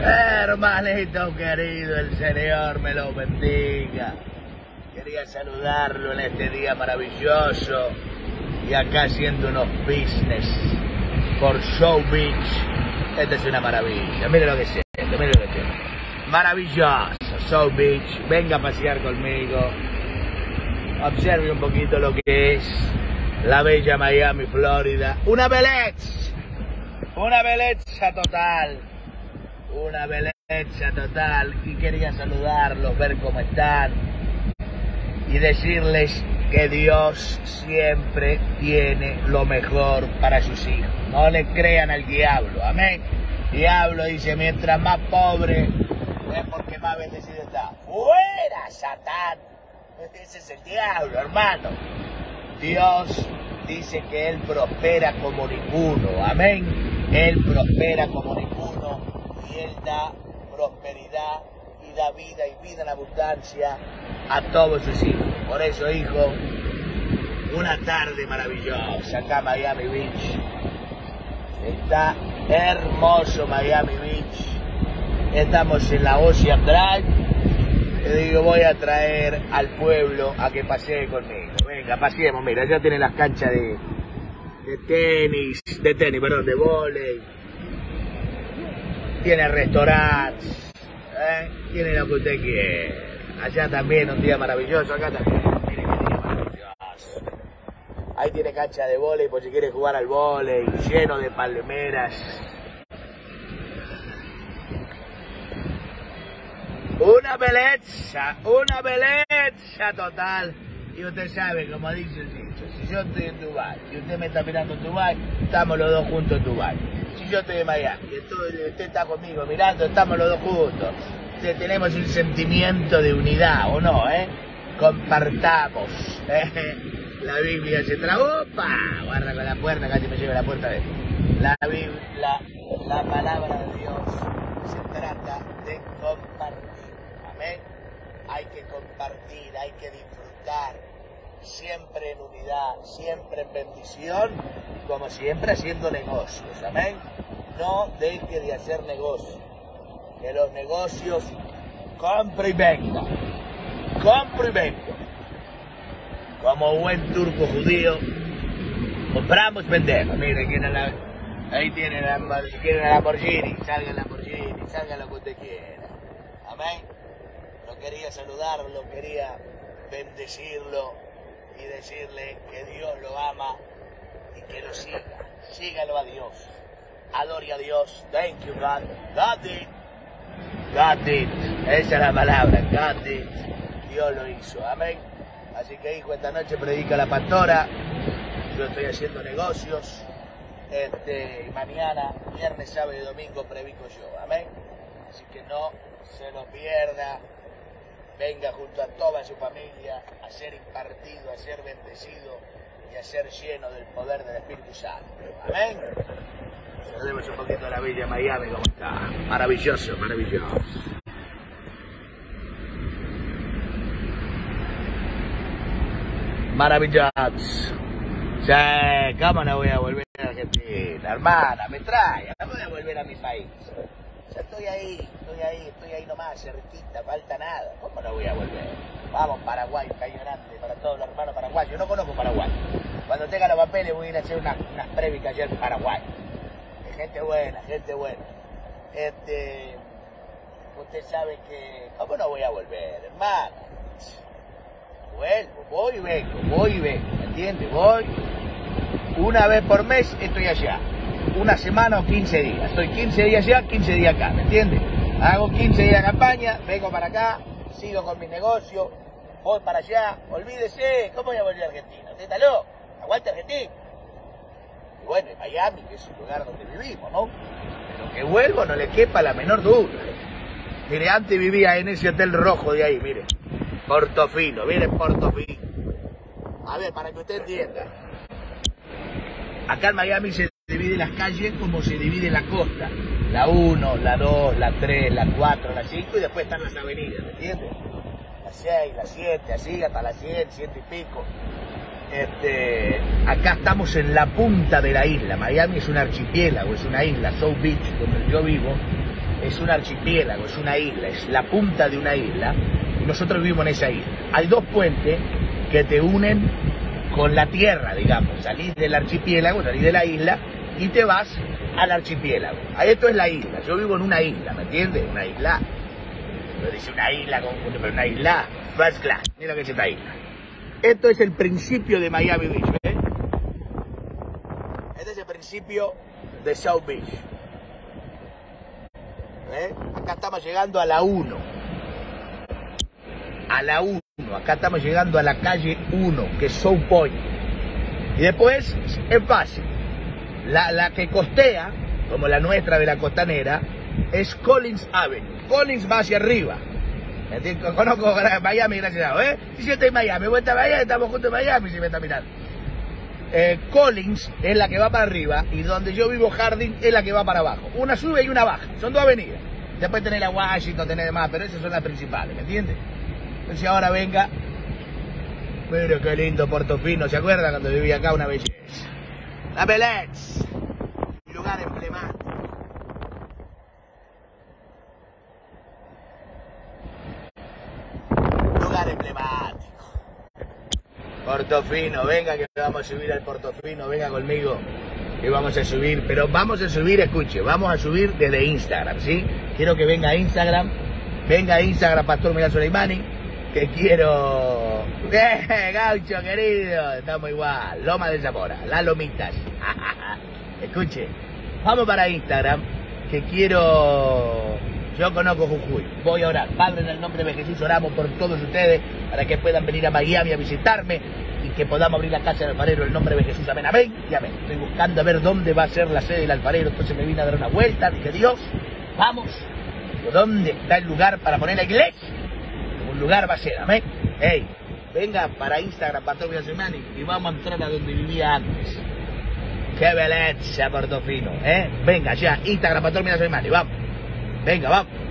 Hermanito querido, el Señor me lo bendiga. Quería saludarlo en este día maravilloso y acá haciendo unos business por Show Beach. Esta es una maravilla, mire lo que es esto, mire lo que es esto. Maravilloso, Show Beach, venga a pasear conmigo. Observe un poquito lo que es la bella Miami, Florida. Una belleza total. Una belleza total, y quería saludarlos, ver cómo están y decirles que Dios siempre tiene lo mejor para sus hijos. No le crean al diablo, amén. Diablo dice, mientras más pobre es porque más bendecido está. ¡Fuera, Satán! Ese es el diablo, hermano. Dios dice que Él prospera como ninguno, amén. Él prospera como ninguno. Y Él da prosperidad y da vida y vida en abundancia a todos sus hijos. Por eso, hijo, una tarde maravillosa acá en Miami Beach. Está hermoso Miami Beach. Estamos en la Ocean Drive. Le digo, voy a traer al pueblo a que pasee conmigo. Venga, paseemos. Mira, ya tienen las canchas de vóley. Tiene restaurantes, tiene lo que usted quiere. Allá también un día maravilloso, acá también. Mire qué día maravilloso. Ahí tiene cancha de vóley por si quiere jugar al vóley, lleno de palmeras. Una belleza total. Y usted sabe, como dice el dicho, si yo estoy en Dubái y usted me está mirando en Dubái, estamos los dos juntos en Dubái. Si yo estoy en Miami y usted está conmigo mirando, estamos los dos juntos. Tenemos un sentimiento de unidad, ¿o no? Compartamos. La Biblia se traga. ¡Opa! Guarda con la puerta, casi me lleva la puerta de él. La palabra de Dios se trata de compartir. Amén. Hay que compartir, hay que disfrutar, siempre en unidad, siempre en bendición y como siempre haciendo negocios, amén. No deje de hacer negocios, que los negocios compre y venda, como buen turco judío, compramos, vendemos. Mire, ahí tiene la Lamborghini, salga el Lamborghini, salga lo que usted quiera, amén. No quería saludarlo, quería bendecirlo y decirle que Dios lo ama y que lo siga. Sígalo a Dios. Adore a Dios. Thank you, God. God did. God did. Esa es la palabra. God did. Dios lo hizo. Amén. Así que, hijo, esta noche predica la pastora. Yo estoy haciendo negocios. Y mañana, viernes, sábado y domingo, predico yo. Amén. Así que no se lo pierda. Venga junto a toda su familia a ser impartido, a ser bendecido y a ser lleno del poder del Espíritu Santo. Amén. Saludemos un poquito a la bella Miami, ¿cómo está? Maravilloso, maravilloso. Maravilloso. Sí, ¿cómo no voy a volver a Argentina? Hermana, me trae, no voy a volver a mi país. Ya estoy ahí nomás, cerquita, falta nada. ¿Cómo no voy a volver? Vamos, Paraguay, un caño grande para todos los hermanos paraguayos. Yo no conozco Paraguay. Cuando tenga los papeles voy a ir a hacer unas prédicas allá en Paraguay. Gente buena, gente buena. Usted sabe que... ¿Cómo no voy a volver, hermano? Vuelvo, voy y vengo, ¿me entiende? Voy una vez por mes, estoy allá. Una semana o 15 días. Estoy 15 días allá, 15 días acá, ¿me entiende? Hago 15 días de campaña, vengo para acá, sigo con mi negocio, voy para allá, olvídese, ¿cómo voy a volver a Argentina? ¿Usted está loco? Aguante Argentina. Y bueno, en Miami, que es un lugar donde vivimos, ¿no? Pero que vuelvo no le quepa la menor duda. Mire, antes vivía en ese hotel rojo de ahí, mire. Portofino, miren Portofino. A ver, para que usted entienda. Acá en Miami se divide las calles como se divide la costa. La 1, la 2, la 3, la 4, la 5 y después están las avenidas, ¿me entiendes? La 6, la 7, así hasta la 100, 100 y pico. Acá estamos en la punta de la isla. Miami es un archipiélago, es una isla. South Beach, donde yo vivo, es un archipiélago, es una isla, es la punta de una isla, y nosotros vivimos en esa isla. Hay dos puentes que te unen con la tierra, digamos. Salís del archipiélago, salís de la isla y te vas al archipiélago. Esto es la isla. Yo vivo en una isla, ¿me entiendes? Una isla. Pero dice una isla, pero una isla first class. Mira que es esta isla. Esto es el principio de Miami Beach, ¿ves? Este es el principio de South Beach. ¿Ves? Acá estamos llegando a la 1. A la 1. Acá estamos llegando a la calle 1, que es South Point. Y después es fácil. La que costea, como la nuestra de la costanera, es Collins Avenue. Collins va hacia arriba. Conozco Miami, gracias a Dios, ¿eh? Si yo estoy en Miami, vos estás en Miami, estamos juntos en Miami, si me está mirando. Collins es la que va para arriba y donde yo vivo, Harding, es la que va para abajo. Una sube y una baja. Son dos avenidas. Después tenés la Washington, tenés demás, pero esas son las principales, ¿me entiendes? Entonces ahora venga. Mira qué lindo Portofino, ¿se acuerdan cuando vivía acá? Una belleza. La Belez, lugar emblemático. Lugar emblemático. Portofino, venga que vamos a subir al Portofino, venga conmigo. Que vamos a subir, pero vamos a subir, escuche, vamos a subir desde Instagram, ¿sí? Quiero que venga a Instagram, Pastor Milán Soleimani, que quiero... Gaucho querido, estamos igual, Loma de Zamora, las lomitas. Escuche, vamos para Instagram, que quiero... Yo conozco Jujuy, voy a orar. Padre, en el nombre de Jesús oramos por todos ustedes, para que puedan venir a Miami a visitarme, y que podamos abrir la casa del alfarero en el nombre de Jesús, amén, amén y amén. Estoy buscando a ver dónde va a ser la sede del alfarero, entonces me vine a dar una vuelta, dije, Dios, vamos, ¿dónde está el lugar para poner la iglesia? Un lugar va a ser, amén. Hey, venga para Instagram, Pastor Milán Soleimani, y vamos a entrar a donde vivía antes. Qué belleza, Portofino, ¿eh? Venga ya, Instagram, Pastor Milán Soleimani, vamos. Venga, vamos.